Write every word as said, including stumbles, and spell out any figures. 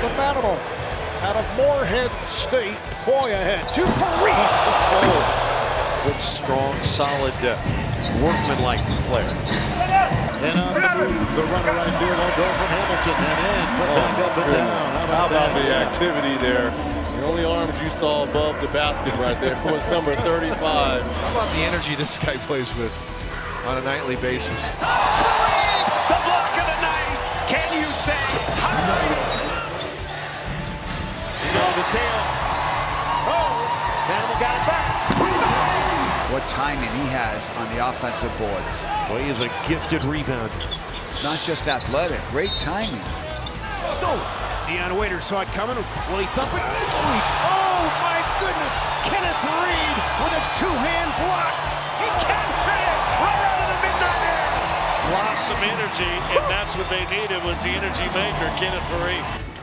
to Manimal. Out of Moorhead State, Foy ahead to Faried. Oh, good, strong, solid, uh, workman-like player. And on the move, the runner right there will go from Hamilton and in, put Oh, back up and goodness. down. How about, How about that? the activity there? The only arms you saw above the basket right there was number thirty-five. How about the energy this guy plays with on a nightly basis? Faried, the block of the night. Can you say hi? The steal. Oh, Manimal got it back. What timing he has on the offensive boards. Well, he is a gifted rebounder. Not just athletic, great timing. Stolen. Deion Waiters saw it coming. Will he thump it? Oh, my goodness. Kenneth Reed with a two-hand block. He captured it right out of the midnight air. Lost some energy, and that's what they needed was the energy maker, Kenneth Faried.